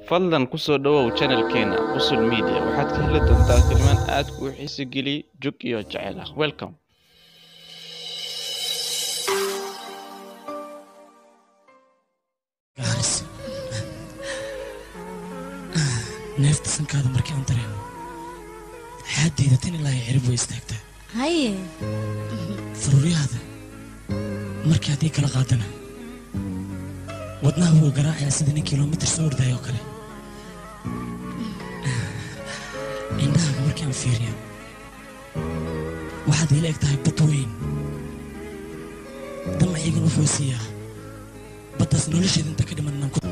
fadlan ku soo dhawow channelkeena Busul Media waxaad ka heli doontaa filmaan aad ku xiiso geli jug iyo jacayl ah. Welcome. neefta sankaada markii aan dareemo xaddayda tan ilaa cirib way istaagtaa haye faruuryahaada markii haddii kala qaadana wadnaha wuu garaacayaa sida nin kilomitir soo ordaya oo kale indhahaaga markii aan fiiriyo waxaad ila eg tahay bad weyn damaciigan wuxuu siiyaa baddaas nolosheeda inta ka dhimanaan ku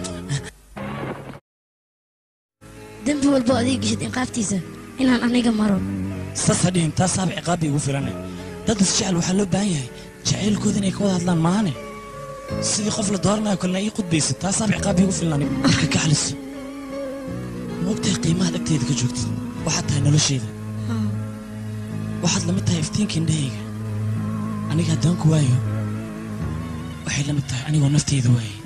dambi walba adiga gishid inqaaftiisa inaan aniga maro sasadhiin taasaaba ciqaabi ugu filane dad isjecel waxaa loo baahan yahay jacaylkooda inay ka wada hadlaan maahane sidii qof la dooranayo kalena ii qudbaysid taasaaba ciqaabi ugu filnaan marka ka xaliso moogtahay qiimaha agteeda ka joogtid waxaad tahay nolosheeda waxaad lamid tahay iftiinka indhahayga aniga haddaan ku waayo waxay lamid tahay anigoo nafteyda waayay